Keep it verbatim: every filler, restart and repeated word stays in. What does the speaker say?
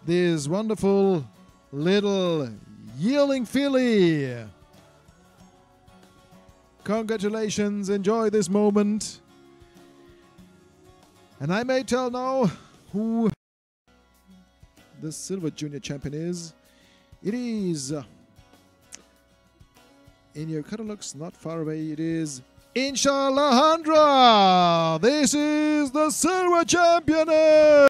this wonderful little yearling filly. Congratulations, enjoy this moment. And I may tell now who the silver junior champion is. It is, uh, in your catalogs, not far away, it is Inshallah Handra. This is the silver champion.